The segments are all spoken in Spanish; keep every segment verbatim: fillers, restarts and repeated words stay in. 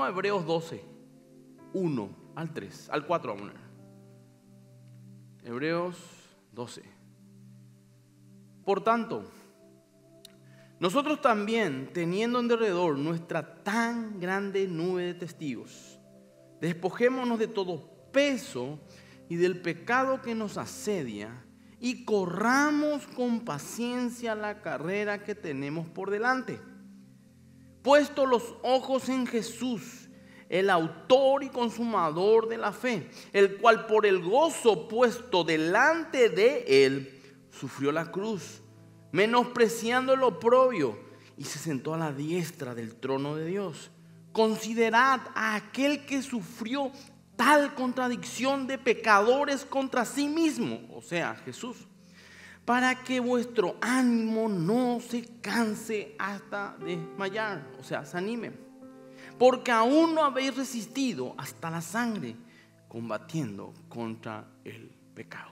a Hebreos doce, uno al tres, al cuatro vamos a ver. Hebreos doce. Por tanto, nosotros también, teniendo en derredor nuestra tan grande nube de testigos, despojémonos de todo peso y del pecado que nos asedia y corramos con paciencia la carrera que tenemos por delante. Puesto los ojos en Jesús, el autor y consumador de la fe, el cual por el gozo puesto delante de él sufrió la cruz, menospreciando el oprobio, y se sentó a la diestra del trono de Dios. Considerad a aquel que sufrió tal contradicción de pecadores contra sí mismo, o sea, Jesús, para que vuestro ánimo no se canse hasta desmayar, o sea, se anime. Porque aún no habéis resistido hasta la sangre, combatiendo contra el pecado.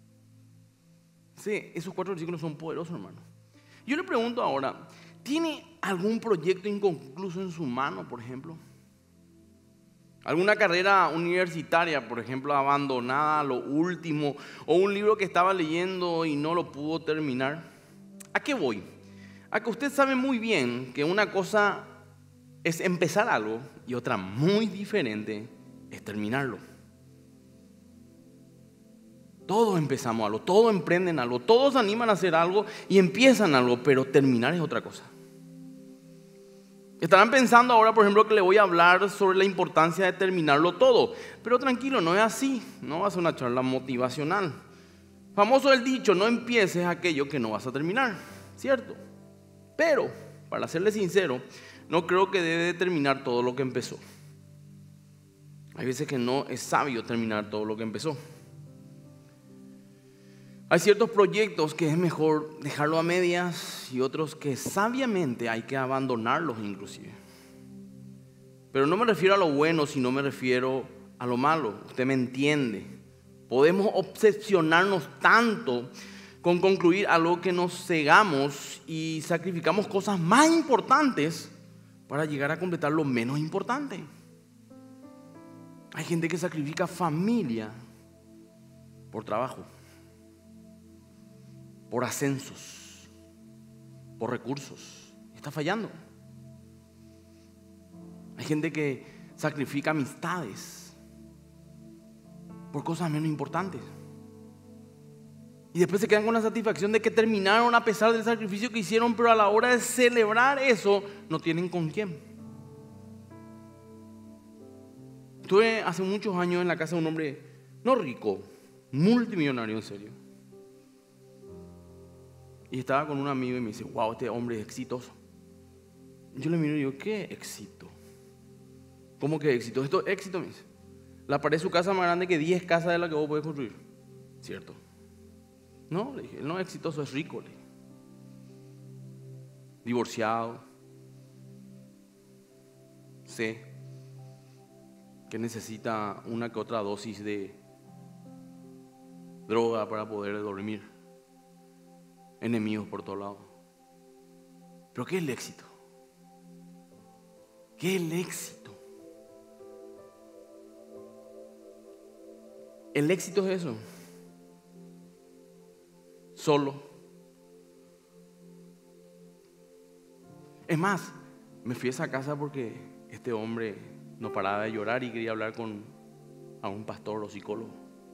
Sí, esos cuatro versículos son poderosos, hermano. Yo le pregunto ahora, ¿tiene algún proyecto inconcluso en su mano, por ejemplo? ¿Alguna carrera universitaria, por ejemplo, abandonada a lo último? ¿O un libro que estaba leyendo y no lo pudo terminar? ¿A qué voy? A que usted sabe muy bien que una cosa es empezar algo y otra muy diferente es terminarlo. Todos empezamos algo, todos emprenden algo, todos animan a hacer algo y empiezan algo, pero terminar es otra cosa. Estarán pensando ahora, por ejemplo, que le voy a hablar sobre la importancia de terminarlo todo. Pero tranquilo, no es así. No va a ser una charla motivacional. Famoso el dicho, no empieces aquello que no vas a terminar, ¿cierto? Pero, para serle sincero, no creo que debe de terminar todo lo que empezó. Hay veces que no es sabio terminar todo lo que empezó. Hay ciertos proyectos que es mejor dejarlo a medias y otros que sabiamente hay que abandonarlos inclusive. Pero no me refiero a lo bueno, sino me refiero a lo malo. Usted me entiende. Podemos obsesionarnos tanto con concluir algo que nos cegamos y sacrificamos cosas más importantes para llegar a completar lo menos importante. Hay gente que sacrifica familia por trabajo, por ascensos, por recursos. Está fallando. Hay gente que sacrifica amistades por cosas menos importantes. Y después se quedan con la satisfacción de que terminaron a pesar del sacrificio que hicieron, pero a la hora de celebrar eso no tienen con quién. Estuve hace muchos años en la casa de un hombre, no rico, multimillonario en serio. Y estaba con un amigo y me dice, wow, este hombre es exitoso. Yo le miro y digo, ¿qué éxito? ¿Cómo que éxito? Esto es éxito, me dice. La pared de su casa es más grande que diez casas de las que vos podés construir. ¿Cierto? No, le dije, él no es exitoso, es rico. Le dije. Divorciado. Sé que necesita una que otra dosis de droga para poder dormir. Enemigos por todos lados. Pero ¿qué es el éxito? ¿Qué es el éxito? El éxito es eso. Solo. Es más, me fui a esa casa porque este hombre no paraba de llorar y quería hablar con a un pastor o psicólogo.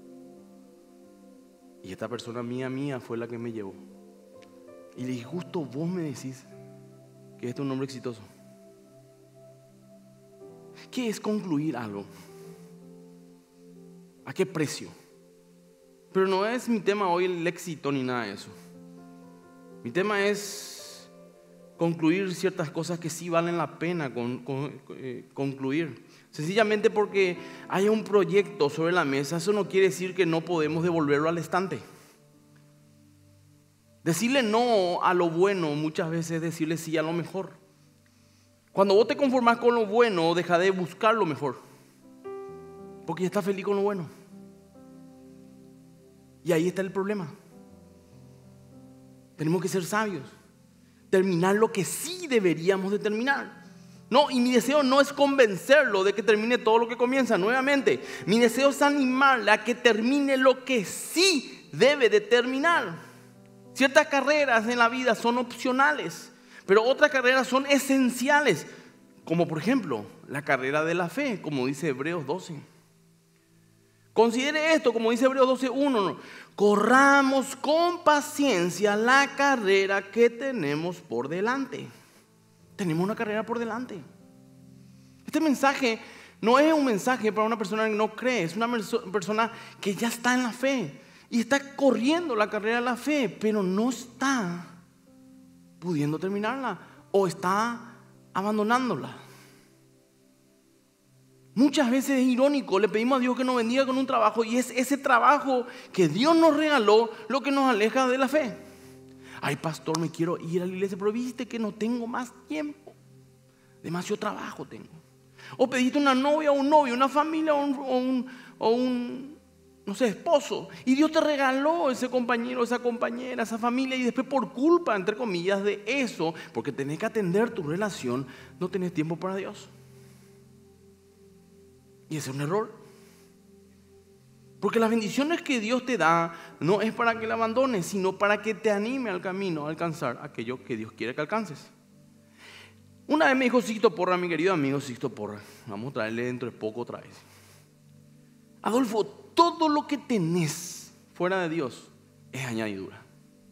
Y esta persona mía, mía, fue la que me llevó. Y le dije, justo vos me decís que este es un hombre exitoso. ¿Qué es concluir algo? ¿A qué precio? Pero no es mi tema hoy el éxito ni nada de eso. Mi tema es concluir ciertas cosas que sí valen la pena con, con, eh, concluir. Sencillamente porque hay un proyecto sobre la mesa, eso no quiere decir que no podemos devolverlo al estante. Decirle no a lo bueno muchas veces es decirle sí a lo mejor. Cuando vos te conformás con lo bueno, deja de buscar lo mejor, porque ya estás feliz con lo bueno. Y ahí está el problema. Tenemos que ser sabios, terminar lo que sí deberíamos de terminar. No, y mi deseo no es convencerlo de que termine todo lo que comienza. Nuevamente, mi deseo es animarle a que termine lo que sí debe de terminar. Ciertas carreras en la vida son opcionales, pero otras carreras son esenciales. Como por ejemplo, la carrera de la fe, como dice Hebreos doce. Considere esto, como dice Hebreos doce uno. Corramos con paciencia la carrera que tenemos por delante. Tenemos una carrera por delante. Este mensaje no es un mensaje para una persona que no cree, es una persona que ya está en la fe y está corriendo la carrera de la fe, pero no está pudiendo terminarla o está abandonándola. Muchas veces es irónico, le pedimos a Dios que nos bendiga con un trabajo y es ese trabajo que Dios nos regaló lo que nos aleja de la fe. Ay, pastor, me quiero ir a la iglesia, pero viste que no tengo más tiempo. Demasiado trabajo tengo. O pediste una novia o un novio, una familia o un, o un, o un no sé, esposo. Y Dios te regaló ese compañero, esa compañera, esa familia. Y después por culpa, entre comillas, de eso, porque tenés que atender tu relación, no tenés tiempo para Dios. Y ese es un error. Porque las bendiciones que Dios te da no es para que la abandones, sino para que te anime al camino a alcanzar aquello que Dios quiere que alcances. Una vez me dijo Sixto Porra, mi querido amigo Sixto Porra, vamos a traerle dentro de poco otra vez. Adolfo, todo lo que tenés fuera de Dios es añadidura.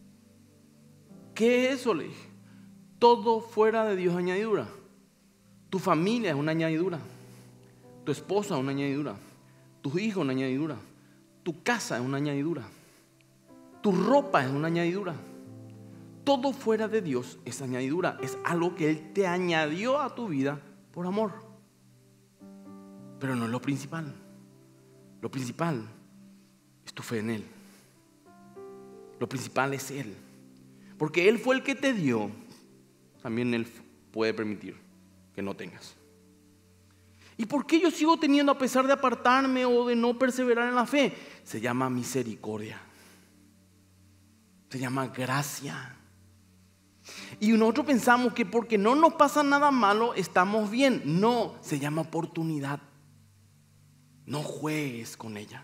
¿Qué es eso? Le dije. Todo fuera de Dios es añadidura. Tu familia es una añadidura. Tu esposa es una añadidura. Tus hijos es una añadidura. Tu casa es una añadidura. Tu ropa es una añadidura. Todo fuera de Dios es añadidura. Es algo que Él te añadió a tu vida por amor. Pero no es lo principal. Lo principal es tu fe en Él. Lo principal es Él. Porque Él fue el que te dio. También Él puede permitir que no tengas. ¿Y por qué yo sigo teniendo a pesar de apartarme o de no perseverar en la fe? Se llama misericordia. Se llama gracia. Y nosotros pensamos que porque no nos pasa nada malo estamos bien. No, se llama oportunidad. No juegues con ella.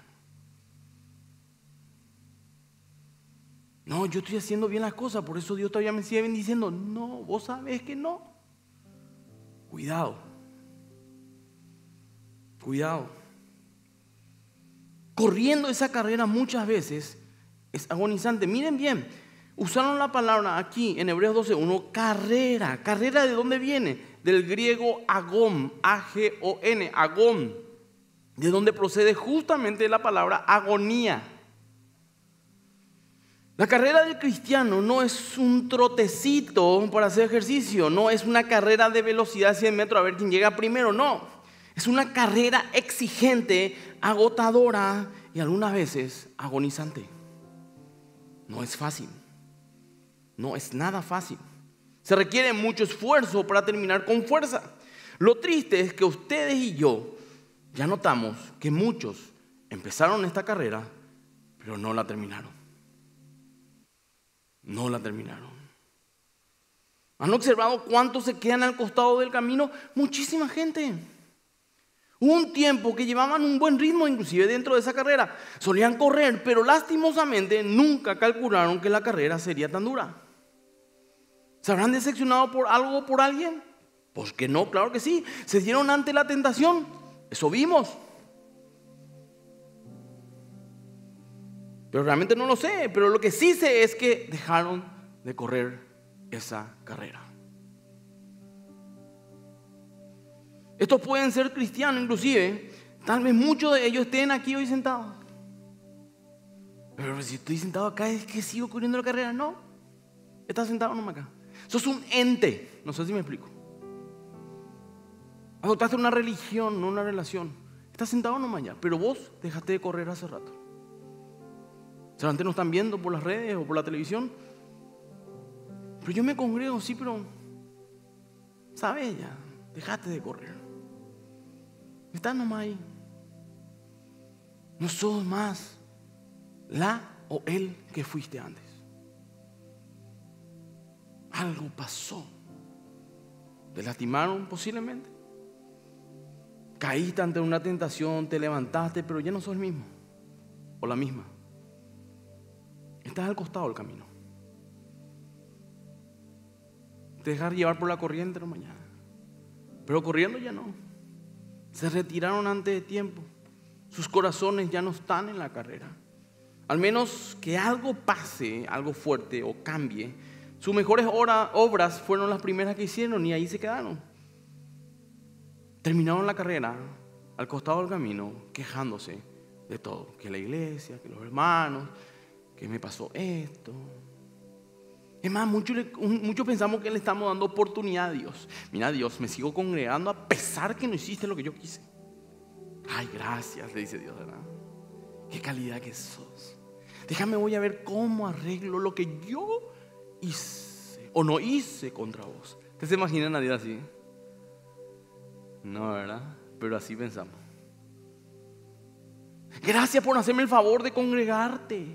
No, yo estoy haciendo bien las cosas, por eso Dios todavía me sigue bendiciendo. No, vos sabés que no. Cuidado. Cuidado. Corriendo esa carrera muchas veces es agonizante. Miren bien, usaron la palabra aquí en Hebreos doce uno, carrera. ¿Carrera de dónde viene? Del griego agón, A G O N, agón, de donde procede justamente la palabra agonía. La carrera del cristiano no es un trotecito para hacer ejercicio, no es una carrera de velocidad cien metros a ver quién llega primero, no. Es una carrera exigente, agotadora y algunas veces agonizante. No es fácil, no es nada fácil. Se requiere mucho esfuerzo para terminar con fuerza. Lo triste es que ustedes y yo ya notamos que muchos empezaron esta carrera, pero no la terminaron. No la terminaron. ¿Han observado cuántos se quedan al costado del camino? Muchísima gente. Hubo un tiempo que llevaban un buen ritmo inclusive dentro de esa carrera. Solían correr, pero lastimosamente nunca calcularon que la carrera sería tan dura. ¿Se habrán decepcionado por algo o por alguien? Pues que no, claro que sí. Se dieron ante la tentación. Eso vimos. Pero realmente no lo sé. Pero lo que sí sé es que dejaron de correr esa carrera. Estos pueden ser cristianos inclusive. Tal vez muchos de ellos estén aquí hoy sentados. Pero si estoy sentado acá es que sigo corriendo la carrera. No, estás sentado nomás acá. Sos un ente. No sé si me explico. Adoptaste una religión, no una relación. Estás sentado nomás ya. Pero vos dejaste de correr hace rato. Seguramente nos están viendo por las redes o por la televisión. Pero yo me congrego, sí, pero sabes ya, dejaste de correr. Estás nomás ahí. No sos más la o el que fuiste antes. Algo pasó. ¿Te lastimaron? Posiblemente. Caíste ante una tentación, te levantaste, pero ya no sos el mismo o la misma. Estás al costado del camino. Te dejas llevar por la corriente de mañana, pero corriendo ya no. Se retiraron antes de tiempo. Sus corazones ya no están en la carrera. Al menos que algo pase, algo fuerte o cambie. Sus mejores hora, obras fueron las primeras que hicieron y ahí se quedaron. Terminaron la carrera al costado del camino quejándose de todo. Que la iglesia, que los hermanos, que me pasó esto. Es más, muchos, muchos pensamos que le estamos dando oportunidad a Dios. Mira, Dios, me sigo congregando a pesar que no hiciste lo que yo quise. Ay, gracias, le dice Dios, ¿verdad? Qué calidad que sos. Déjame, voy a ver cómo arreglo lo que yo hice o no hice contra vos. ¿Ustedes se imaginan a Dios así? No, ¿verdad? Pero así pensamos. Gracias por hacerme el favor de congregarte.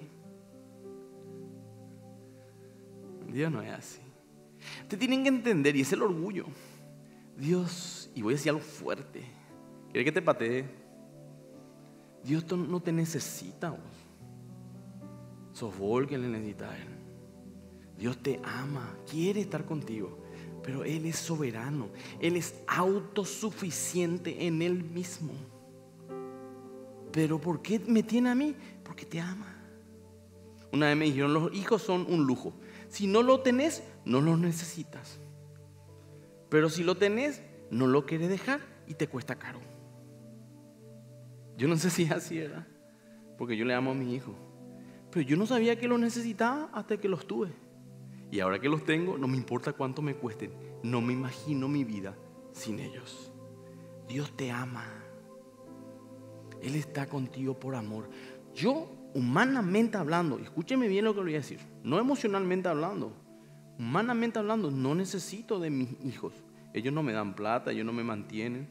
Dios no es así. Ustedes tienen que entender, y es el orgullo. Dios, y voy a decir algo fuerte. ¿Quieres que te patee? Dios no te necesita vos. Sos vos el que le necesita a Él. Dios te ama, quiere estar contigo, pero Él es soberano. Él es autosuficiente en Él mismo. ¿Pero por qué me tiene a mí? Porque te ama. Una vez me dijeron, los hijos son un lujo. Si no lo tenés, no lo necesitas. Pero si lo tenés, no lo quieres dejar y te cuesta caro. Yo no sé si es así, ¿verdad? Porque yo le amo a mi hijo. Pero yo no sabía que los necesitaba hasta que los tuve. Y ahora que los tengo, no me importa cuánto me cuesten. No me imagino mi vida sin ellos. Dios te ama. Él está contigo por amor. Yo, humanamente hablando, escúcheme bien lo que le voy a decir, no emocionalmente hablando, humanamente hablando, no necesito de mis hijos. Ellos no me dan plata, ellos no me mantienen.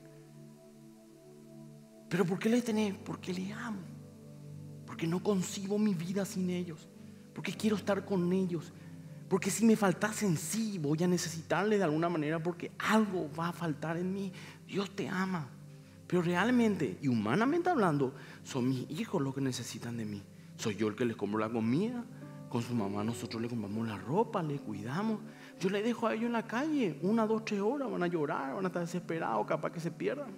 ¿Pero por qué les tenés? Porque les amo. Porque no concibo mi vida sin ellos. Porque quiero estar con ellos. Porque si me faltasen, sí, voy a necesitarle de alguna manera, porque algo va a faltar en mí. Dios te ama. Pero realmente y humanamente hablando, son mis hijos los que necesitan de mí. Soy yo el que les compro la comida. Con su mamá nosotros le compramos la ropa, le cuidamos. Yo les dejo a ellos en la calle, una, dos, tres horas, van a llorar, van a estar desesperados, capaz que se pierdan.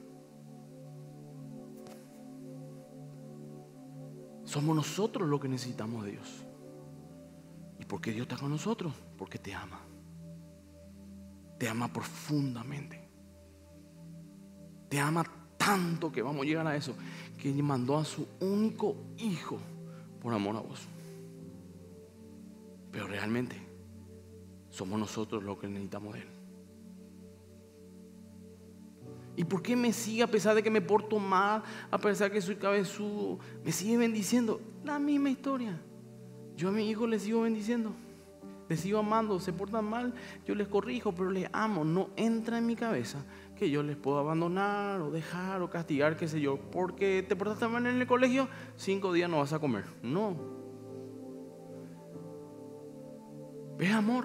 Somos nosotros los que necesitamos de Dios. ¿Y por qué Dios está con nosotros? Porque te ama. Te ama profundamente. Te ama tanto que vamos a llegar a eso, que mandó a su único hijo por amor a vos. Pero realmente somos nosotros los que necesitamos de Él. ¿Y por qué me sigue, a pesar de que me porto mal, a pesar de que soy cabezudo, me sigue bendiciendo? La misma historia. Yo a mi hijo les sigo bendiciendo, les sigo amando. Se portan mal, yo les corrijo, pero les amo. No entra en mi cabeza que yo les puedo abandonar o dejar o castigar, qué sé yo. Porque te portaste mal en el colegio, cinco días no vas a comer. No. Es amor.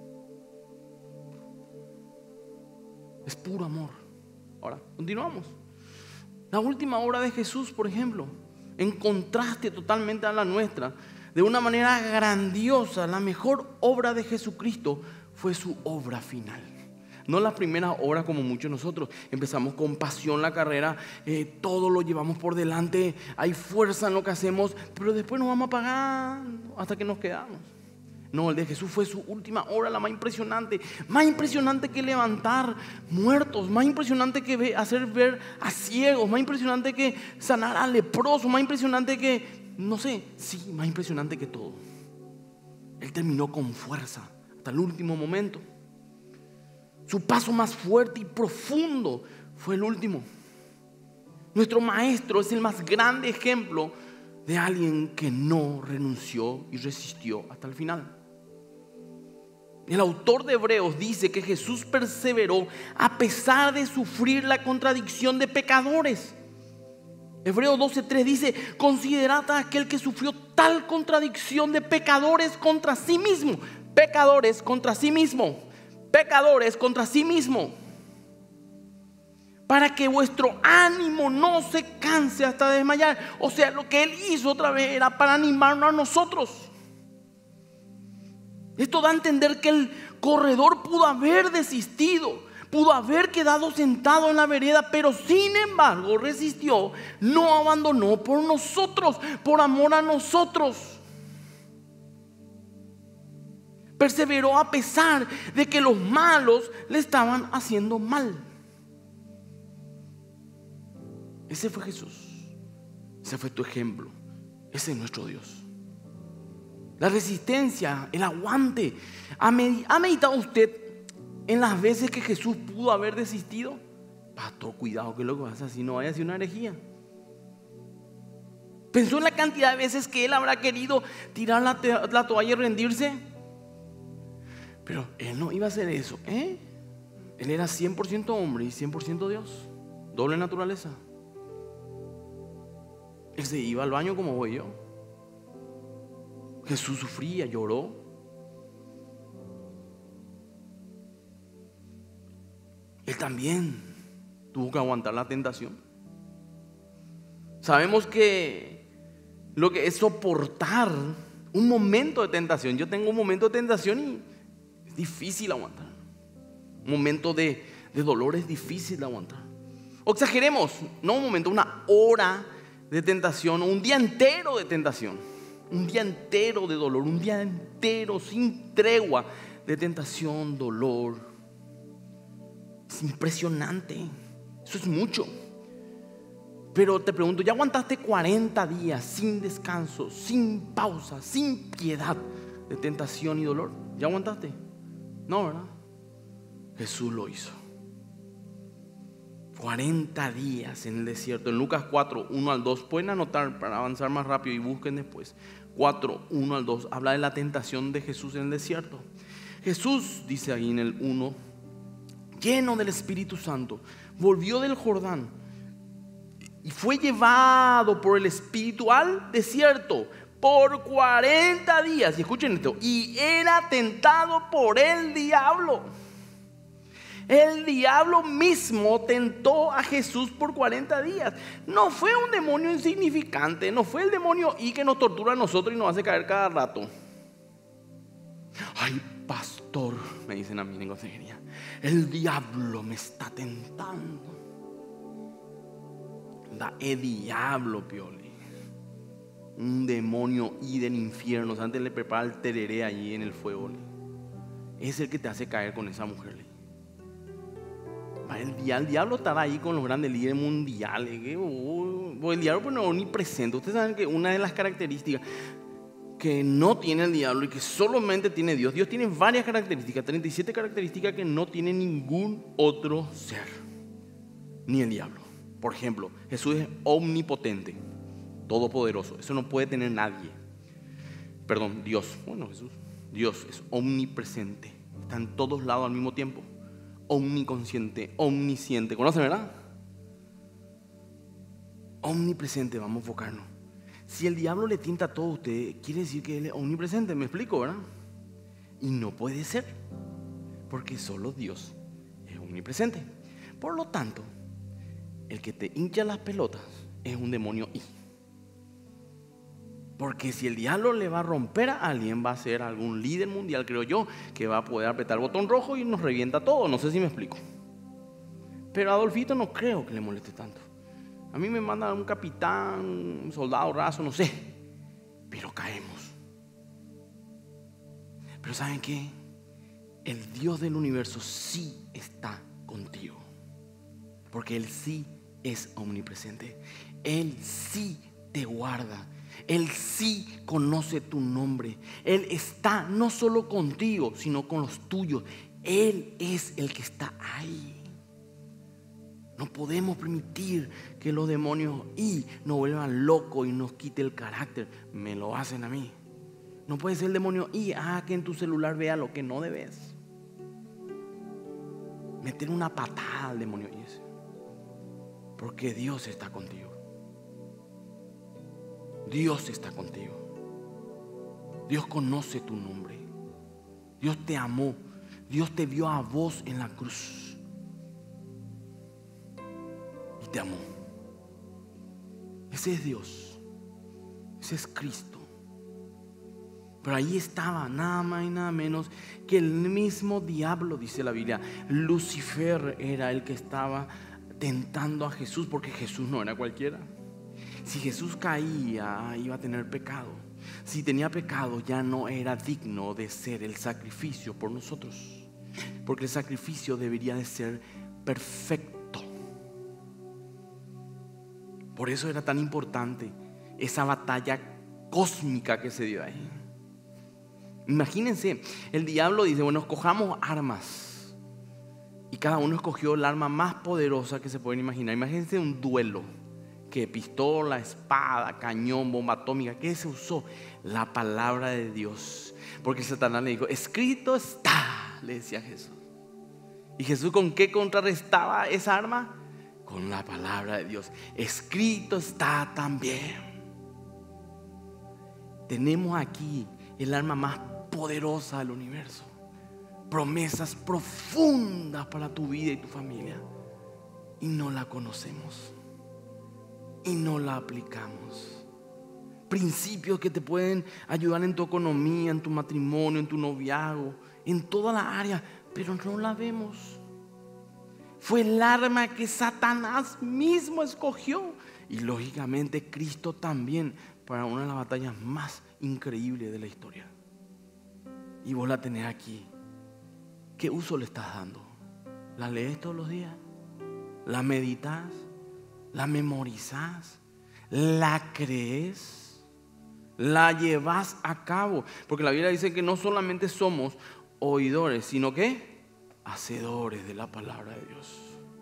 Es puro amor. Ahora, continuamos. La última obra de Jesús, por ejemplo, en contraste totalmente a la nuestra, de una manera grandiosa, la mejor obra de Jesucristo fue su obra final. No la primera obra como muchos de nosotros. Empezamos con pasión la carrera, eh, todo lo llevamos por delante, hay fuerza en lo que hacemos, pero después nos vamos apagando hasta que nos quedamos. No, el de Jesús fue su última obra, la más impresionante. Más impresionante que levantar muertos, más impresionante que ver, hacer ver a ciegos, más impresionante que sanar a leprosos, más impresionante que, no sé, sí, más impresionante que todo. Él terminó con fuerza hasta el último momento. Su paso más fuerte y profundo fue el último. Nuestro maestro es el más grande ejemplo de alguien que no renunció y resistió hasta el final. El autor de Hebreos dice que Jesús perseveró a pesar de sufrir la contradicción de pecadores. Hebreos doce tres dice: considerad a aquel que sufrió tal contradicción de pecadores contra sí mismo. Pecadores contra sí mismo. Pecadores contra sí mismo. para que vuestro ánimo no se canse hasta desmayar. O sea, lo que Él hizo otra vez era para animarnos a nosotros. Esto da a entender que el corredor pudo haber desistido, pudo haber quedado sentado en la vereda, pero sin embargo resistió, no abandonó por nosotros, por amor a nosotros. Perseveró a pesar de que los malos le estaban haciendo mal. Ese fue Jesús. Ese fue tu ejemplo. Ese es nuestro Dios. La resistencia, el aguante. ¿Ha meditado usted en las veces que Jesús pudo haber desistido? Pastor, cuidado que lo que vas a hacer no vaya a ser una herejía. ¿Pensó en la cantidad de veces que Él habrá querido tirar la, la toalla y rendirse? Pero Él no iba a hacer eso, ¿eh? Él era cien por ciento hombre y cien por ciento Dios. Doble naturaleza. Él se iba al baño como voy yo. Jesús sufría, lloró. Él también tuvo que aguantar la tentación. Sabemos que lo que es soportar un momento de tentación. Yo tengo un momento de tentación y es difícil aguantar. Un momento de, de dolor es difícil de aguantar. O exageremos, no un momento, una hora de tentación, un día entero de tentación, un día entero de dolor, un día entero sin tregua de tentación, dolor. Es impresionante, eso es mucho. Pero te pregunto, ¿ya aguantaste cuarenta días sin descanso, sin pausa, sin piedad de tentación y dolor? ¿Ya aguantaste? No, ¿verdad? Jesús lo hizo. cuarenta días en el desierto. En Lucas cuatro, uno al dos. Pueden anotar para avanzar más rápido y busquen después. cuatro, uno al dos. Habla de la tentación de Jesús en el desierto. Jesús, dice ahí en el uno, lleno del Espíritu Santo, volvió del Jordán y fue llevado por el Espíritu al desierto por cuarenta días. Y escuchen esto. Y era tentado por el diablo. El diablo mismo tentó a Jesús por cuarenta días. No fue un demonio insignificante. No fue el demonio y que nos tortura a nosotros y nos hace caer cada rato. Ay, pastor, me dicen a mí en consejería, el diablo me está tentando. Da el diablo, Pioli. Un demonio y del infierno. Antes le prepara el tereré allí en el fuego. Es el que te hace caer con esa mujer. El, el diablo estará ahí con los grandes líderes mundiales. El diablo pues no es omnipresente. Ustedes saben que una de las características que no tiene el diablo y que solamente tiene Dios, Dios tiene varias características, treinta y siete características que no tiene ningún otro ser, ni el diablo. Por ejemplo, Jesús es omnipotente, todopoderoso. Eso no puede tener nadie. Perdón, Dios. Bueno, Jesús, Dios es omnipresente, está en todos lados al mismo tiempo. Omniconsciente, omnisciente. ¿Conocen, verdad? Omnipresente, vamos a enfocarnos. Si el diablo le tienta a todos ustedes, quiere decir que él es omnipresente. ¿Me explico, verdad? Y no puede ser, porque solo Dios es omnipresente. Por lo tanto, el que te hincha las pelotas es un demonio y. Porque si el diablo le va a romper a alguien, va a ser algún líder mundial, creo yo, que va a poder apretar el botón rojo y nos revienta todo. No sé si me explico. Pero a Adolfito no creo que le moleste tanto. A mí me manda un capitán, un soldado raso, no sé. Pero caemos. Pero ¿saben qué? El Dios del universo sí está contigo. Porque Él sí es omnipresente. Él sí te guarda. Él sí conoce tu nombre. Él está no solo contigo, sino con los tuyos. Él es el que está ahí. No podemos permitir que los demonios y nos vuelvan locos y nos quite el carácter. Me lo hacen a mí. No puede ser el demonio y ah, que en tu celular vea lo que no debes. Meter una patada al demonio y ese. Porque Dios está contigo. Dios está contigo. Dios conoce tu nombre. Dios te amó. Dios te vio a vos en la cruz. te amó. Ese es Dios. Ese es Cristo. Pero ahí estaba nada más y nada menos que el mismo diablo, dice la Biblia. Lucifer era el que estaba tentando a Jesús, porque Jesús no era cualquiera. Si Jesús caía, iba a tener pecado. Si tenía pecado, ya no era digno de ser el sacrificio por nosotros, porque el sacrificio debería de ser perfecto. Por eso era tan importante esa batalla cósmica que se dio ahí. Imagínense, el diablo dice, bueno, escojamos armas. Y cada uno escogió el arma más poderosa que se pueden imaginar. Imagínense un duelo. Que pistola, espada, cañón, bomba atómica. ¿Qué se usó? La palabra de Dios. Porque Satanás le dijo, escrito está, le decía a Jesús. ¿Y Jesús con qué contrarrestaba esa arma? Con la palabra de Dios. Escrito está también. Tenemos aquí el arma más poderosa del universo. Promesas profundas para tu vida y tu familia. Y no la conocemos. Y no la aplicamos. Principios que te pueden ayudar en tu economía, en tu matrimonio, en tu noviazgo, en toda la área, pero no la vemos. Fue el arma que Satanás mismo escogió. Y lógicamente Cristo también, para una de las batallas más increíbles de la historia. Y vos la tenés aquí. ¿Qué uso le estás dando? ¿La lees todos los días? ¿La meditas? ¿La memorizás? ¿La crees? ¿La llevas a cabo? Porque la Biblia dice que no solamente somos oidores, sino que hacedores de la palabra de Dios.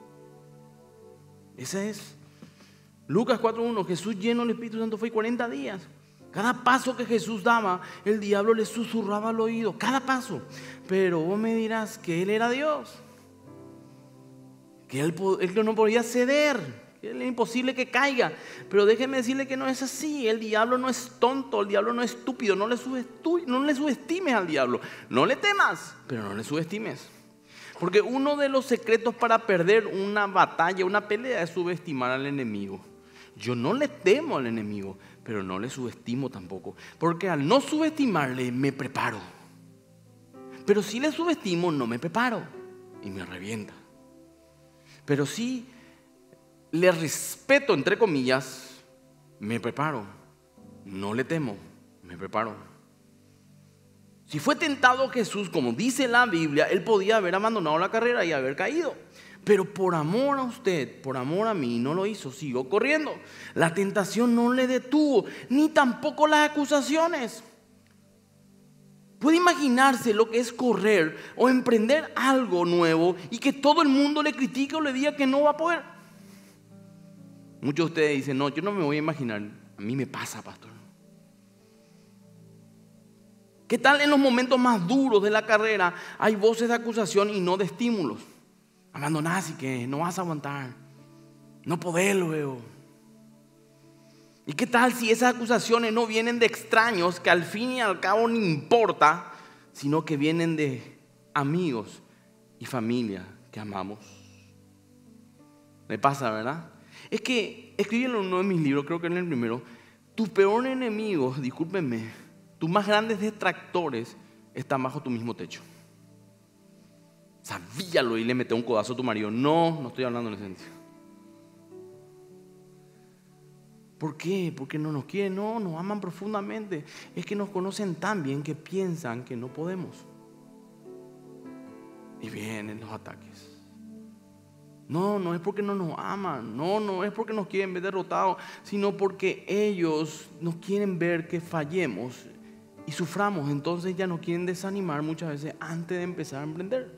Ese es Lucas cuatro uno. Jesús lleno del Espíritu Santo fue cuarenta días. Cada paso que Jesús daba, el diablo le susurraba al oído. Cada paso. Pero vos me dirás que Él era Dios, que Él, él no podía ceder. Es imposible que caiga. Pero déjeme decirle que no es así. El diablo no es tonto, el diablo no es estúpido. No le, subestimes, no le subestimes al diablo. No le temas, pero no le subestimes. Porque uno de los secretos para perder una batalla, una pelea, es subestimar al enemigo. Yo no le temo al enemigo, pero no le subestimo tampoco. Porque al no subestimarle me preparo. Pero si le subestimo no me preparo y me revienta. Pero si le respeto, entre comillas, me preparo. No le temo, me preparo. Si fue tentado Jesús, como dice la Biblia, Él podía haber abandonado la carrera y haber caído. Pero por amor a usted, por amor a mí, no lo hizo, siguió corriendo. La tentación no le detuvo, ni tampoco las acusaciones. Puede imaginarse lo que es correr o emprender algo nuevo y que todo el mundo le critique o le diga que no va a poder. Muchos de ustedes dicen, no, yo no me voy a imaginar. A mí me pasa, pastor. ¿Qué tal en los momentos más duros de la carrera hay voces de acusación y no de estímulos? Abandonás y que no vas a aguantar. No podés luego. ¿Y qué tal si esas acusaciones no vienen de extraños que al fin y al cabo no importa, sino que vienen de amigos y familia que amamos? Me pasa, ¿verdad? Es que escribí en uno de mis libros, creo que en el primero, tus peores enemigos, discúlpenme, tus más grandes detractores están bajo tu mismo techo. Sabíalo y le mete un codazo a tu marido. No, no estoy hablando en esencia. ¿Por qué? Porque no nos quieren, no, nos aman profundamente. Es que nos conocen tan bien que piensan que no podemos. Y vienen los ataques. No, no es porque no nos aman, no, no es porque nos quieren ver derrotados, sino porque ellos nos quieren ver que fallemos y suframos. Entonces ya nos quieren desanimar muchas veces antes de empezar a emprender.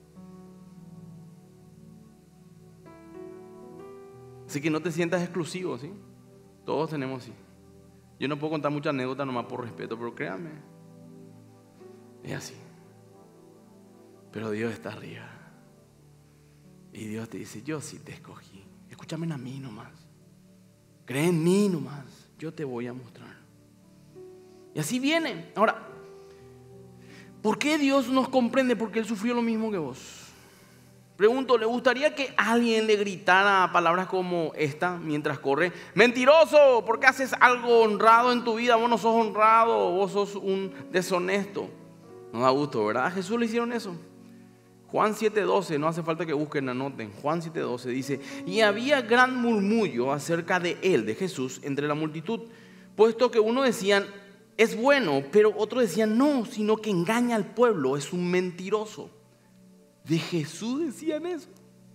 Así que no te sientas exclusivo, ¿sí? Todos tenemos así. Yo no puedo contar muchas anécdotas nomás por respeto, pero créanme, es así. Pero Dios está arriba. Y Dios te dice, yo sí te escogí. Escúchame a mí nomás. Cree en mí nomás. Yo te voy a mostrar. Y así viene. Ahora, ¿por qué Dios nos comprende? Porque Él sufrió lo mismo que vos. Pregunto, ¿le gustaría que alguien le gritara palabras como esta mientras corre? Mentiroso, ¿por qué haces algo honrado en tu vida? Vos no sos honrado, vos sos un deshonesto. No da gusto, ¿verdad? A Jesús le hicieron eso. Juan siete doce, no hace falta que busquen, anoten. Juan siete doce dice: y había gran murmullo acerca de él, de Jesús, entre la multitud, puesto que uno decían, es bueno, pero otros decían, no, sino que engaña al pueblo, es un mentiroso. De Jesús decían eso.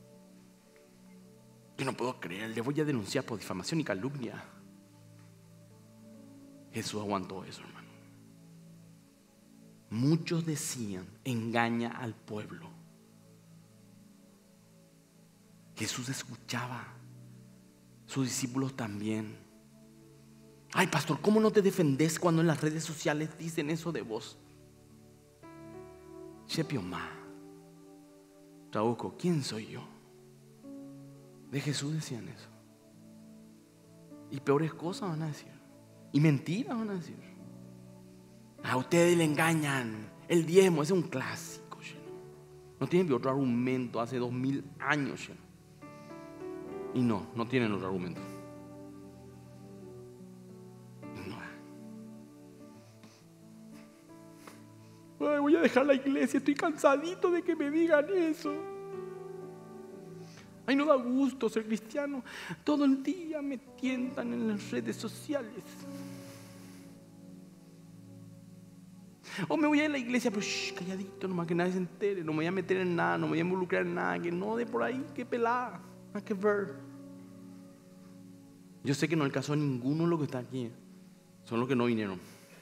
Yo no puedo creer, le voy a denunciar por difamación y calumnia. Jesús aguantó eso, hermano. Muchos decían, engaña al pueblo. Jesús escuchaba, sus discípulos también. Ay, pastor, ¿cómo no te defendés cuando en las redes sociales dicen eso de vos? Shepiomá. Trabuco, ¿quién soy yo? De Jesús decían eso. Y peores cosas van a decir. Y mentiras van a decir. A ustedes le engañan. El diezmo, ese es un clásico. No tienen otro argumento hace dos mil años. Y no, no tienen otro argumento. No. Ay, voy a dejar la iglesia, estoy cansadito de que me digan eso. Ay, no da gusto ser cristiano. Todo el día me tientan en las redes sociales. O me voy a ir a la iglesia, pero shh, calladito, nomás que nadie se entere. No me voy a meter en nada, no me voy a involucrar en nada. Que no de por ahí, que pelada, nada que ver. Yo sé que no alcanzó a ninguno de los que está aquí. Son los que no vinieron.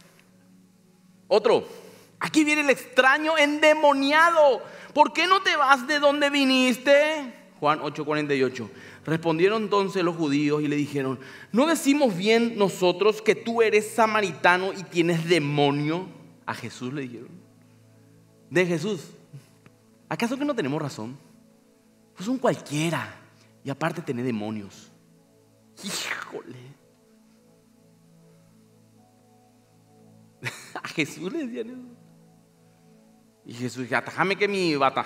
Otro. Aquí viene el extraño endemoniado. ¿Por qué no te vas de donde viniste? Juan ocho cuarenta y ocho. Respondieron entonces los judíos y le dijeron: ¿no decimos bien nosotros que tú eres samaritano y tienes demonio? A Jesús le dijeron. De Jesús. ¿Acaso que no tenemos razón? Pues un cualquiera. Y aparte tenés demonios. Híjole. A Jesús le decían eso. Y Jesús dijo: atajame que mi bata.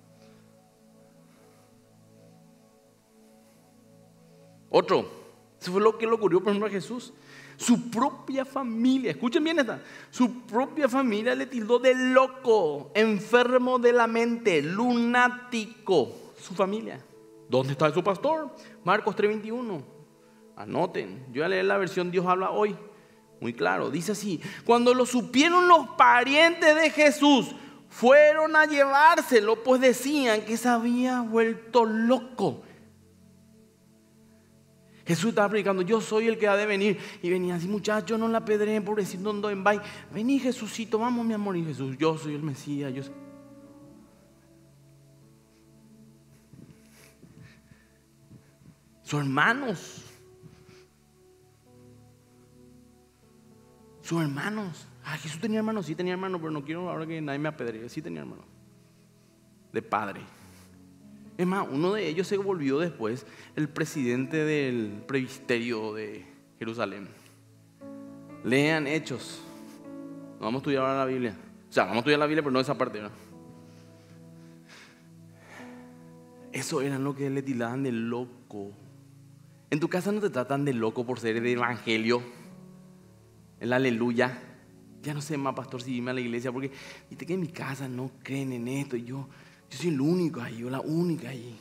Otro. Eso fue lo que le ocurrió, por ejemplo, a Jesús. Su propia familia, escuchen bien esta, su propia familia le tildó de loco, enfermo de la mente, lunático. Su familia. ¿Dónde está su pastor? Marcos tres veintiuno. Anoten, yo voy a leer la versión Dios habla hoy. Muy claro, dice así: cuando lo supieron los parientes de Jesús, fueron a llevárselo, pues decían que se había vuelto loco. Jesús estaba predicando: yo soy el que ha de venir. Y venía así: muchachos, no la pedreen, pobrecito, no en vai. Vení, Jesucito, vamos, mi amor. Y Jesús: yo soy el Mesías. Yo soy... Sus hermanos. Sus hermanos. Ah, Jesús tenía hermanos. Sí tenía hermanos, pero no quiero ahora que nadie me apedree. Sí tenía hermanos. De padre. Es más, uno de ellos se volvió después el presidente del presbiterio de Jerusalén. Lean Hechos. No vamos a estudiar ahora la Biblia. O sea, vamos a estudiar la Biblia, pero no esa parte, ¿no? Eso eran lo que le tildaban de loco. En tu casa no te tratan de loco por ser de evangelio. El aleluya. Ya no sé más, pastor, si irme a la iglesia, porque viste que en mi casa no creen en esto. Y yo... Yo soy el único ahí, yo la única ahí.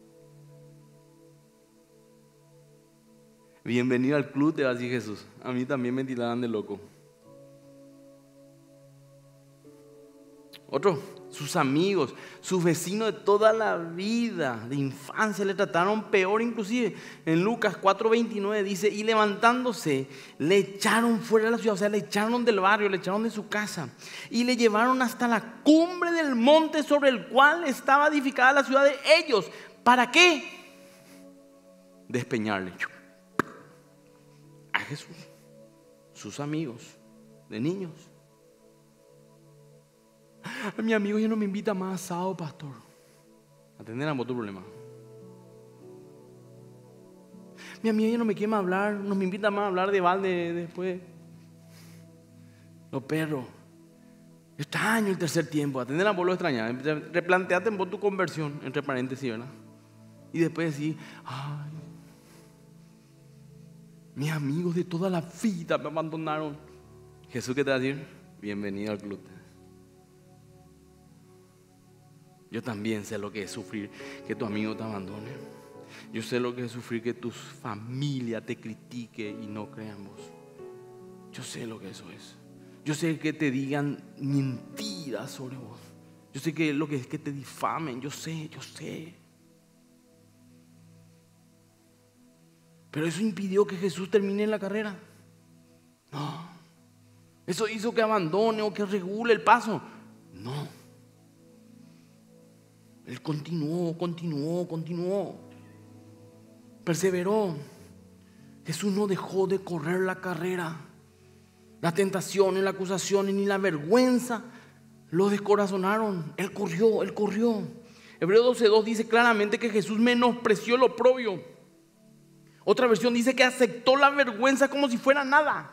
Bienvenido al club, te va a decir Jesús. A mí también me tildaban de loco. Otro, sus amigos, sus vecinos de toda la vida, de infancia, le trataron peor inclusive. En Lucas cuatro veintinueve dice: y levantándose, le echaron fuera de la ciudad, o sea, le echaron del barrio, le echaron de su casa. Y le llevaron hasta la cumbre del monte sobre el cual estaba edificada la ciudad de ellos. ¿Para qué? Despeñarle a Jesús, sus amigos de niños. A mi amigo ya no me invita más asado, pastor. Atendemos tu problema. Mi amigo ya no me quiere más hablar, no me invita más a hablar de balde después. Los perros. Extraño el tercer tiempo, atender a vos lo extrañar. Replanteate en vos tu conversión, entre paréntesis, ¿verdad? Y después decir, ay, mis amigos de toda la vida me abandonaron. Jesús, ¿qué te va a decir? Bienvenido al club. Yo también sé lo que es sufrir que tu amigo te abandone. Yo sé lo que es sufrir que tu familia te critique y no crean vos. Yo sé lo que eso es. Yo sé que te digan mentiras sobre vos. Yo sé que lo que es que te difamen. Yo sé, yo sé. Pero eso impidió que Jesús termine la carrera. No. Eso hizo que abandone o que regule el paso. No. Él continuó, continuó, continuó. Perseveró. Jesús no dejó de correr la carrera. La tentación, la acusación ni la vergüenza lo descorazonaron. Él corrió, él corrió. Hebreos doce dos dice claramente que Jesús menospreció lo oprobio. Otra versión dice que aceptó la vergüenza como si fuera nada.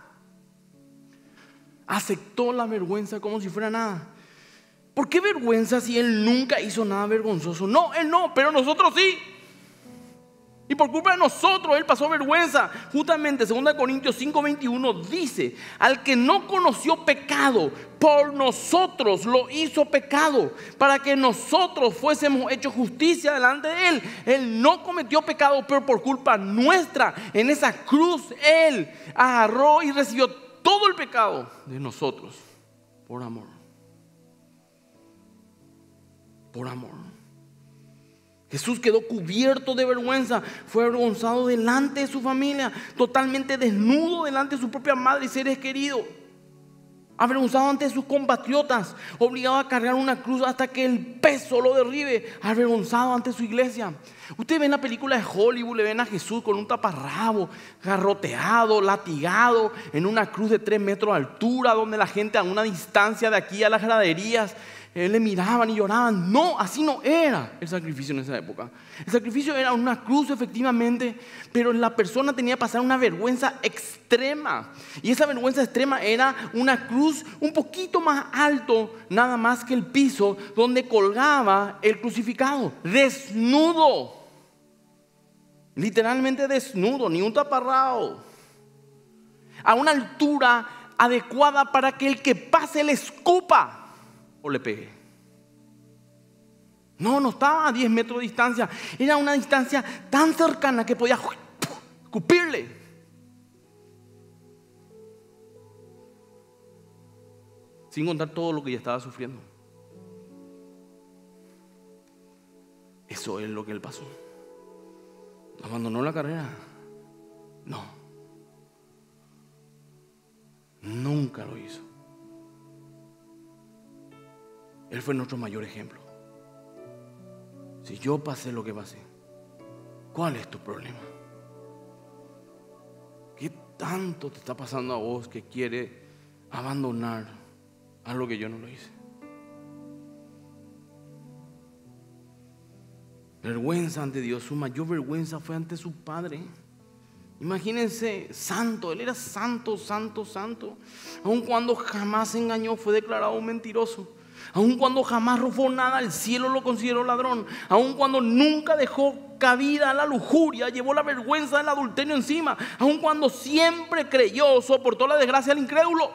Aceptó la vergüenza como si fuera nada. ¿Por qué vergüenza si Él nunca hizo nada vergonzoso? No, Él no, pero nosotros sí. Y por culpa de nosotros Él pasó vergüenza. Justamente segunda Corintios cinco veintiuno dice: al que no conoció pecado, por nosotros lo hizo pecado, para que nosotros fuésemos hechos justicia delante de Él. Él no cometió pecado, pero por culpa nuestra, en esa cruz Él agarró y recibió todo el pecado de nosotros, por amor. Por amor. Jesús quedó cubierto de vergüenza, fue avergonzado delante de su familia, totalmente desnudo delante de su propia madre y seres queridos, avergonzado ante sus compatriotas, obligado a cargar una cruz hasta que el peso lo derribe, avergonzado ante su iglesia. Ustedes ven la película de Hollywood, le ven a Jesús con un taparrabo, garroteado, latigado, en una cruz de tres metros de altura, donde la gente a una distancia de aquí a las graderías eh, le miraban y lloraban. No, así no era el sacrificio en esa época. El sacrificio era una cruz efectivamente, pero la persona tenía que pasar una vergüenza extrema. Y esa vergüenza extrema era una cruz un poquito más alto, nada más que el piso, donde colgaba el crucificado, desnudo. Literalmente desnudo, ni un taparrao. A una altura adecuada para que el que pase le escupa o le pegue. No, no estaba a diez metros de distancia. Era una distancia tan cercana que podía escupirle. Sin contar todo lo que ya estaba sufriendo. Eso es lo que él pasó. ¿Abandonó la carrera? No. Nunca lo hizo. Él fue nuestro mayor ejemplo. Si yo pasé lo que pasé, ¿cuál es tu problema? ¿Qué tanto te está pasando a vos que quiere abandonar algo que yo no lo hice? Vergüenza ante Dios. Su mayor vergüenza fue ante su Padre. Imagínense, santo, él era santo, santo, santo. Aun cuando jamás se engañó, fue declarado un mentiroso. Aun cuando jamás robó nada, el cielo lo consideró ladrón. Aun cuando nunca dejó cabida a la lujuria, llevó la vergüenza del adulterio encima. Aun cuando siempre creyó, soportó la desgracia del incrédulo.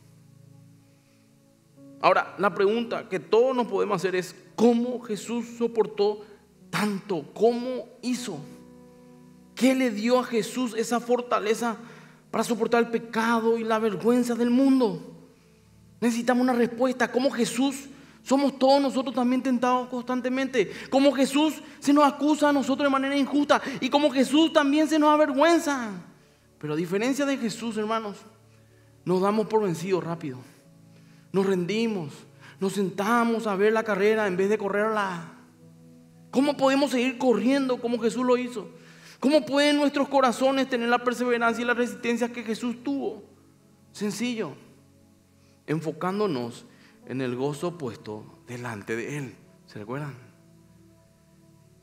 Ahora, la pregunta que todos nos podemos hacer es: ¿cómo Jesús soportó tanto? ¿Cómo hizo? ¿Qué le dio a Jesús esa fortaleza para soportar el pecado y la vergüenza del mundo? Necesitamos una respuesta. ¿Cómo Jesús somos todos nosotros también tentados constantemente? ¿Cómo Jesús se nos acusa a nosotros de manera injusta? Y como Jesús también se nos avergüenza. Pero a diferencia de Jesús, hermanos, nos damos por vencidos rápido. Nos rendimos, nos sentamos a ver la carrera en vez de correrla. ¿Cómo podemos seguir corriendo como Jesús lo hizo? ¿Cómo pueden nuestros corazones tener la perseverancia y la resistencia que Jesús tuvo? Sencillo, enfocándonos en el gozo puesto delante de Él. ¿Se recuerdan?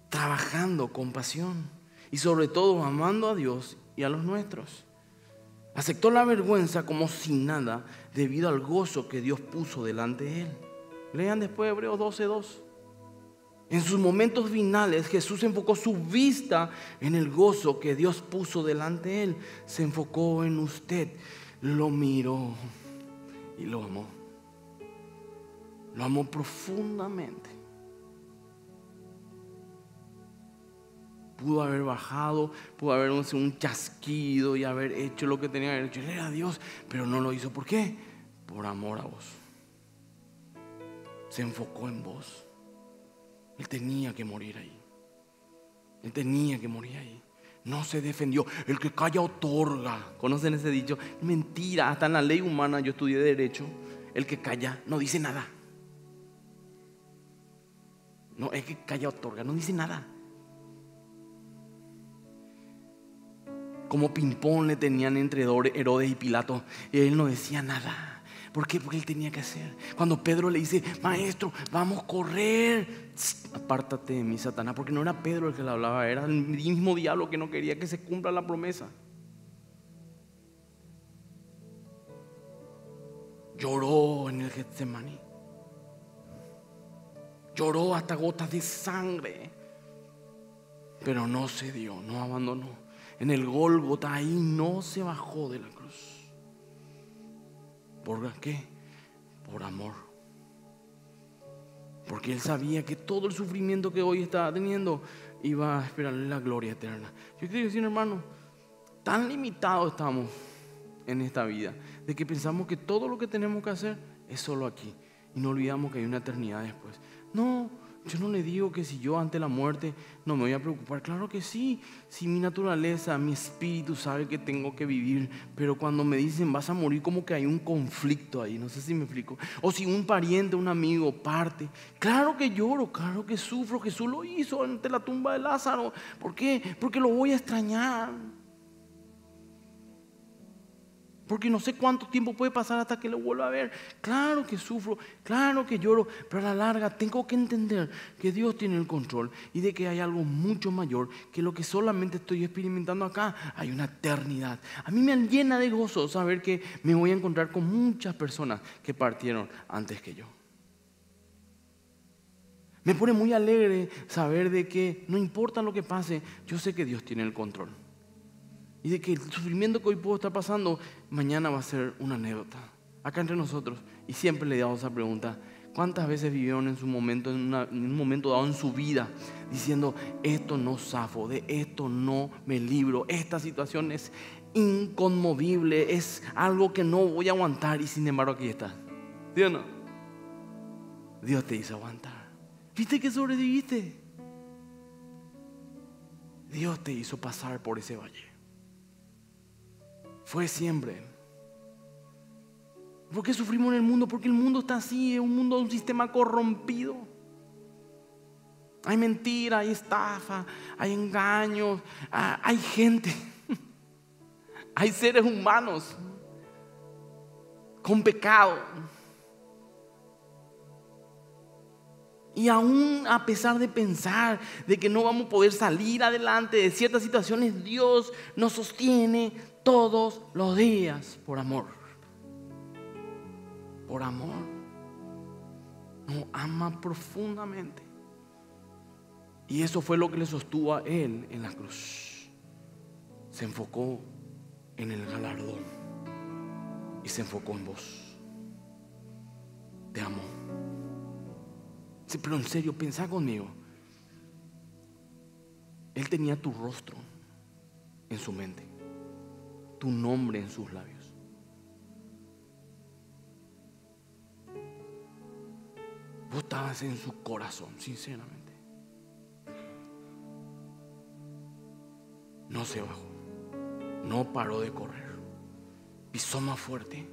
Trabajando con pasión y sobre todo amando a Dios y a los nuestros. Aceptó la vergüenza como si nada debido al gozo que Dios puso delante de él. Lean después Hebreos doce dos. En sus momentos finales Jesús enfocó su vista en el gozo que Dios puso delante de él. Se enfocó en usted, lo miró y lo amó. Lo amó profundamente. Pudo haber bajado, pudo haber hecho un chasquido y haber hecho lo que tenía que haber hecho. Él era Dios, pero no lo hizo. ¿Por qué? Por amor a vos. Se enfocó en vos. Él tenía que morir ahí. Él tenía que morir ahí. No se defendió. El que calla otorga. ¿Conocen ese dicho? Mentira. Hasta en la ley humana, yo estudié derecho. El que calla no dice nada. No, el que calla otorga. No dice nada. Como ping-pong le tenían entre Herodes y Pilato. Y él no decía nada. ¿Por qué? Porque él tenía que hacer. Cuando Pedro le dice: maestro, vamos a correr. Apártate de mí, Satanás. Porque no era Pedro el que le hablaba. Era el mismo diablo que no quería que se cumpla la promesa. Lloró en el Getsemaní. Lloró hasta gotas de sangre. Pero no se dio, no abandonó. En el Gólgota, ahí no se bajó de la cruz. ¿Por qué? Por amor. Porque él sabía que todo el sufrimiento que hoy estaba teniendo iba a esperarle la gloria eterna. Yo quiero decir, hermano, tan limitados estamos en esta vida, de que pensamos que todo lo que tenemos que hacer es solo aquí, y no olvidamos que hay una eternidad después. No, yo no le digo que si yo ante la muerte no me voy a preocupar. Claro que sí, si mi naturaleza, mi espíritu sabe que tengo que vivir. Pero cuando me dicen vas a morir, como que hay un conflicto ahí, no sé si me explico. O si un pariente, un amigo parte, claro que lloro, claro que sufro. Jesús lo hizo ante la tumba de Lázaro. ¿Por qué? Porque lo voy a extrañar. Porque no sé cuánto tiempo puede pasar hasta que lo vuelva a ver. Claro que sufro, claro que lloro, pero a la larga tengo que entender que Dios tiene el control y de que hay algo mucho mayor que lo que solamente estoy experimentando acá. Hay una eternidad. A mí me llena de gozo saber que me voy a encontrar con muchas personas que partieron antes que yo. Me pone muy alegre saber de que no importa lo que pase, yo sé que Dios tiene el control. Y de que el sufrimiento que hoy puedo estar pasando, mañana va a ser una anécdota. Acá entre nosotros. Y siempre le damos esa pregunta: ¿cuántas veces vivieron en su momento, en, una, en un momento dado en su vida, diciendo, esto no zafo, de esto no me libro, esta situación es inconmovible, es algo que no voy a aguantar, y sin embargo aquí está? ¿Sí o no? Dios te hizo aguantar. ¿Viste que sobreviviste? Dios te hizo pasar por ese valle. Fue siempre. ¿Por qué sufrimos en el mundo? Porque el mundo está así, es un mundo, un sistema corrompido. Hay mentira, hay estafa, hay engaños, hay gente, hay seres humanos con pecado. Y aún a pesar de pensar de que no vamos a poder salir adelante de ciertas situaciones, Dios nos sostiene todos los días por amor. Por amor. Nos ama profundamente. Y eso fue lo que le sostuvo a Él en la cruz. Se enfocó en el galardón y se enfocó en vos. Te amo. Sí, pero en serio, pensá conmigo. Él tenía tu rostro en su mente, tu nombre en sus labios. Vos estabas en su corazón, sinceramente. No se bajó, no paró de correr, pisó más fuerte.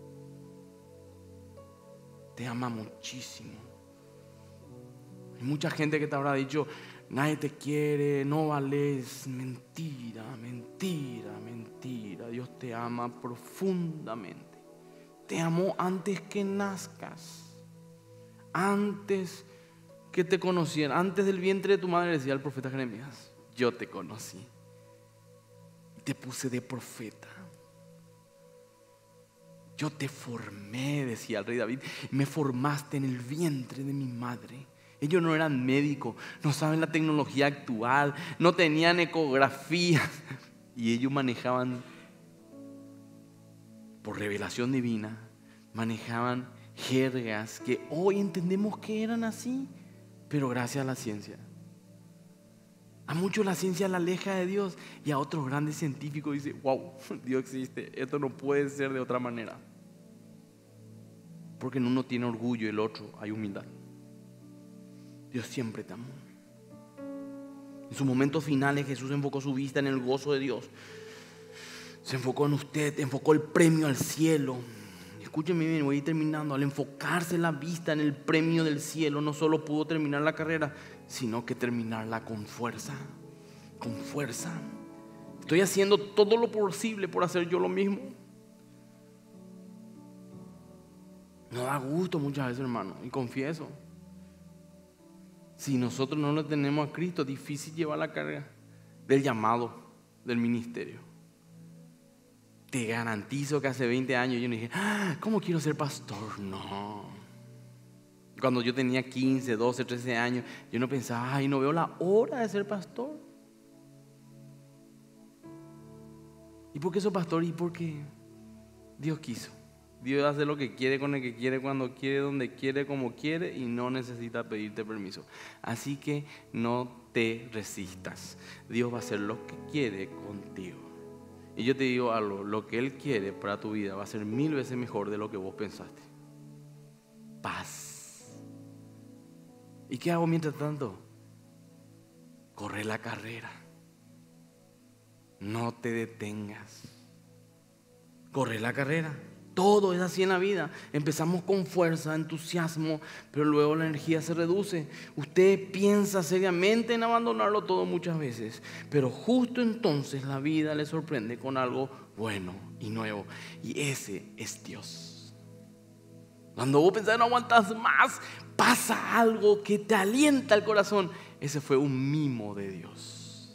Te ama muchísimo. Hay mucha gente que te habrá dicho, nadie te quiere, no vales. Mentira, mentira, mentira. Dios te ama profundamente. Te amó antes que nazcas, antes que te conociera, antes del vientre de tu madre, decía el profeta Jeremías. Yo te conocí y te puse de profeta. Yo te formé, decía el rey David, me formaste en el vientre de mi madre. Ellos no eran médicos, no saben la tecnología actual, no tenían ecografía. Y ellos manejaban, por revelación divina, manejaban jergas que hoy entendemos que eran así, pero gracias a la ciencia. A muchos la ciencia la aleja de Dios y a otros grandes científicos dicen, wow, Dios existe, esto no puede ser de otra manera. Porque en uno tiene orgullo y el otro hay humildad. Dios siempre te amó. En sus momentos finales Jesús enfocó su vista en el gozo de Dios. Se enfocó en usted, enfocó el premio al cielo. Escúcheme bien, voy a ir terminando. Al enfocarse la vista en el premio del cielo, no solo pudo terminar la carrera, sino que terminarla con fuerza. Con fuerza. Estoy haciendo todo lo posible por hacer yo lo mismo. No da gusto muchas veces, hermano, y confieso. Si nosotros no lo tenemos a Cristo, es difícil llevar la carga del llamado, del ministerio. Te garantizo que hace veinte años yo no dije, ah, ¿cómo quiero ser pastor? No. Cuando yo tenía quince, doce, trece años, yo no pensaba, ay, no veo la hora de ser pastor. ¿Y por qué soy pastor? Y porque Dios quiso. Dios hace lo que quiere, con el que quiere, cuando quiere, donde quiere, como quiere, y no necesita pedirte permiso. Así que no te resistas. Dios va a hacer lo que quiere contigo. Y yo te digo algo, lo que Él quiere para tu vida va a ser mil veces mejor de lo que vos pensaste. Paz. ¿Y qué hago mientras tanto? Corre la carrera. No te detengas. Corre la carrera. Todo es así en la vida. Empezamos con fuerza, entusiasmo, pero luego la energía se reduce. Usted piensa seriamente en abandonarlo todo muchas veces, pero justo entonces la vida le sorprende con algo bueno y nuevo. Y ese es Dios. Cuando vos pensás no aguantas más, pasa algo que te alienta el corazón. Ese fue un mimo de Dios.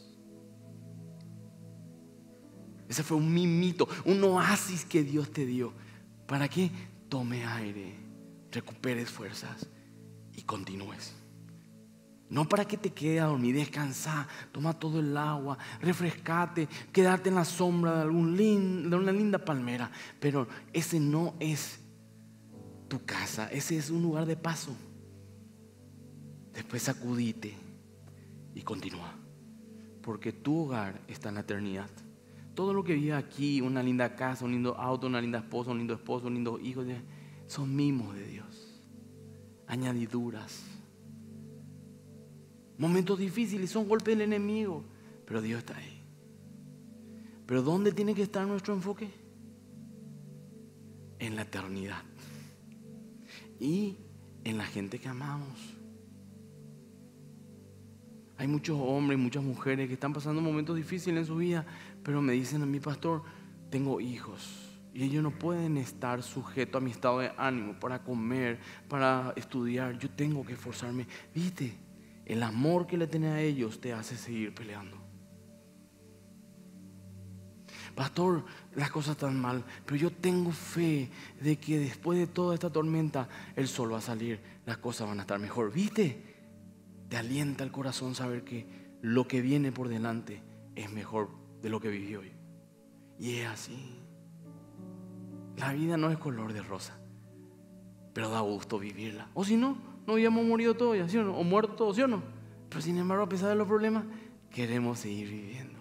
Ese fue un mimito, un oasis que Dios te dio. ¿Para qué? Tome aire, recuperes fuerzas y continúes. No para que te quedes a dormir, descansar, toma todo el agua, refrescate, quedarte en la sombra de, algún lin, de una linda palmera. Pero ese no es tu casa, ese es un lugar de paso. Después sacudite y continúa, porque tu hogar está en la eternidad. Todo lo que vive aquí, una linda casa, un lindo auto, una linda esposa, un lindo esposo, un lindo hijo, son mimos de Dios. Añadiduras. Momentos difíciles, son golpes del enemigo, pero Dios está ahí. Pero ¿dónde tiene que estar nuestro enfoque? En la eternidad. Y en la gente que amamos. Hay muchos hombres y muchas mujeres que están pasando momentos difíciles en su vida, pero me dicen a mi pastor, tengo hijos y ellos no pueden estar sujetos a mi estado de ánimo para comer, para estudiar. Yo tengo que esforzarme. ¿Viste? El amor que le tenés a ellos te hace seguir peleando. Pastor, las cosas están mal, pero yo tengo fe de que después de toda esta tormenta el sol va a salir, las cosas van a estar mejor. ¿Viste? Te alienta el corazón saber que lo que viene por delante es mejor de lo que viví hoy. Y es así. La vida no es color de rosa, pero da gusto vivirla. O si no, no habíamos morido todavía, ¿sí o no? O muerto todos, ¿sí o no? Pero sin embargo, a pesar de los problemas, queremos seguir viviendo.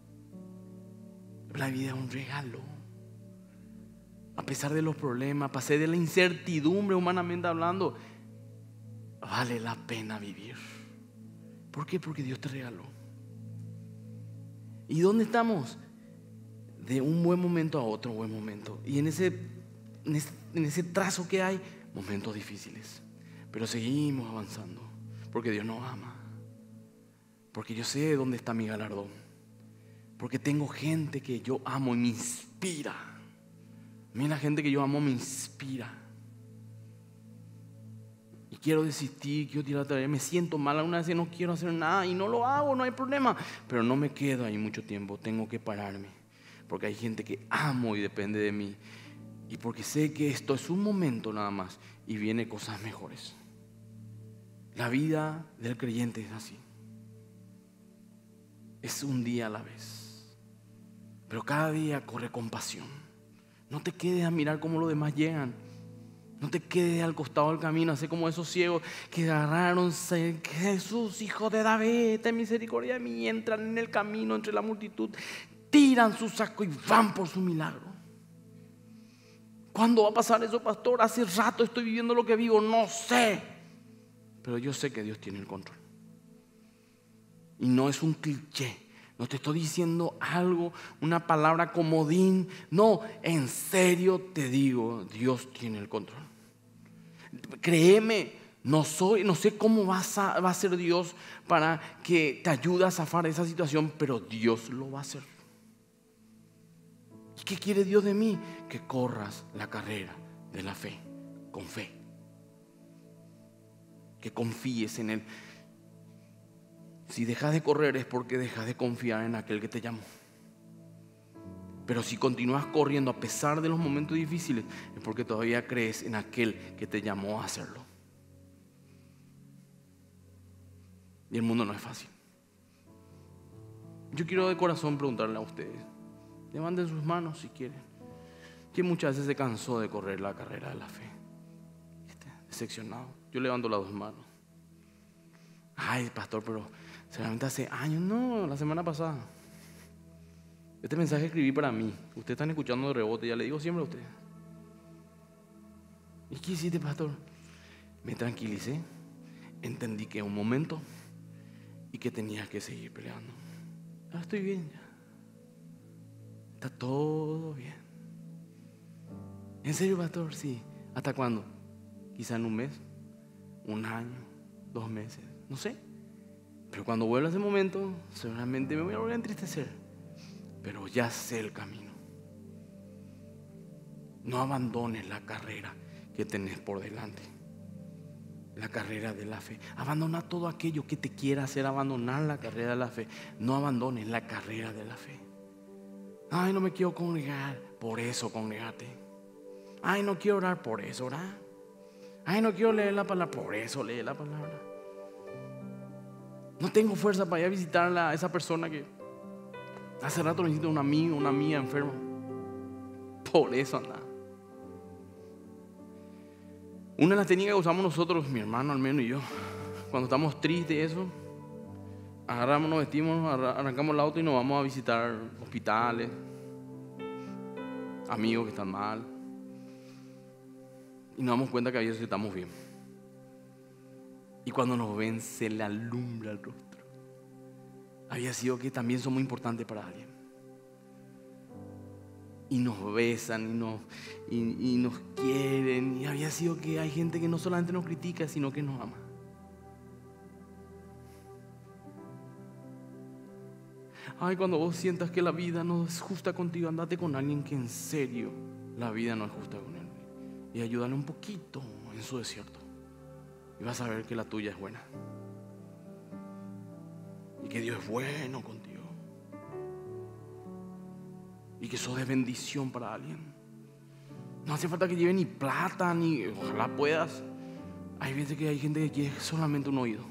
La vida es un regalo. A pesar de los problemas, a pesar de la incertidumbre humanamente hablando, vale la pena vivir. ¿Por qué? Porque Dios te regaló. ¿Y dónde estamos? De un buen momento a otro buen momento. Y en ese, en ese, en ese trazo que hay, momentos difíciles. Pero seguimos avanzando. Porque Dios nos ama. Porque yo sé dónde está mi galardón. Porque tengo gente que yo amo y me inspira. A mí la gente que yo amo me inspira. Y quiero desistir, quiero tirar la toalla, me siento mal alguna vez, no quiero hacer nada y no lo hago, no hay problema. Pero no me quedo ahí mucho tiempo, tengo que pararme. Porque hay gente que amo y depende de mí. Y porque sé que esto es un momento nada más y vienen cosas mejores. La vida del creyente es así. Es un día a la vez. Pero cada día corre con pasión. No te quedes a mirar cómo los demás llegan. No te quedes al costado del camino, así como esos ciegos que agarraron, Jesús, hijo de David, ten misericordia de mí, entran en el camino entre la multitud, tiran su saco y van por su milagro. ¿Cuándo va a pasar eso, pastor? Hace rato estoy viviendo lo que vivo, no sé. Pero yo sé que Dios tiene el control. Y no es un cliché. No te estoy diciendo algo, una palabra comodín. No, en serio te digo, Dios tiene el control. Créeme, no, soy, no sé cómo vas a, va a ser Dios para que te ayude a zafar de esa situación, pero Dios lo va a hacer. ¿Y qué quiere Dios de mí? Que corras la carrera de la fe, con fe. Que confíes en Él. Si dejas de correr es porque dejas de confiar en aquel que te llamó. Pero si continúas corriendo a pesar de los momentos difíciles, es porque todavía crees en aquel que te llamó a hacerlo. Y el mundo no es fácil. Yo quiero de corazón preguntarle a ustedes, levanten sus manos si quieren. ¿Quién muchas veces se cansó de correr la carrera de la fe? Decepcionado. Yo levanto las dos manos. Ay, pastor, pero seguramente hace años. No, la semana pasada. Este mensaje escribí para mí. Ustedes están escuchando de rebote, ya le digo siempre a ustedes. ¿Y qué hiciste, pastor? Me tranquilicé, entendí que es un momento y que tenía que seguir peleando. Ahora estoy bien ya. Está todo bien. ¿En serio, pastor? Sí. ¿Hasta cuándo? Quizá en un mes, un año, dos meses, no sé. Pero cuando vuelva a ese momento, seguramente me voy a volver a entristecer. Pero ya sé el camino. No abandones la carrera que tenés por delante. La carrera de la fe. Abandona todo aquello que te quiera hacer abandonar la carrera de la fe. No abandones la carrera de la fe. Ay, no me quiero congregar. Por eso congregate. Ay, no quiero orar. Por eso orar. Ay, no quiero leer la palabra. Por eso lee la palabra. No tengo fuerza para ir a visitar a esa persona que hace rato necesito un amigo, una amiga enferma. Por eso anda. Una de las técnicas que usamos nosotros, mi hermano al menos y yo, cuando estamos tristes y eso, agarramos, nos vestimos, arrancamos el auto y nos vamos a visitar hospitales, amigos que están mal, y nos damos cuenta que a veces estamos bien. Y cuando nos ven se le alumbra el rostro. Había sido que también somos importantes para alguien. Y nos besan y nos, y, y nos quieren. Y había sido que hay gente que no solamente nos critica, sino que nos ama. Ay, cuando vos sientas que la vida no es justa contigo, andate con alguien que en serio la vida no es justa con él. Y ayúdale un poquito en su desierto. Y vas a ver que la tuya es buena. Y que Dios es bueno contigo. Y que sos de bendición para alguien. No hace falta que lleve ni plata, ni ojalá puedas. Hay veces que hay gente que quiere solamente un oído.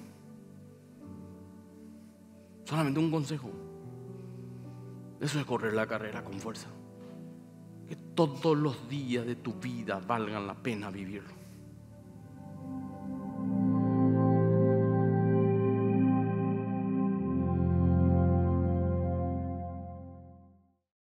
Solamente un consejo. Eso es correr la carrera con fuerza. Que todos los días de tu vida valgan la pena vivirlo.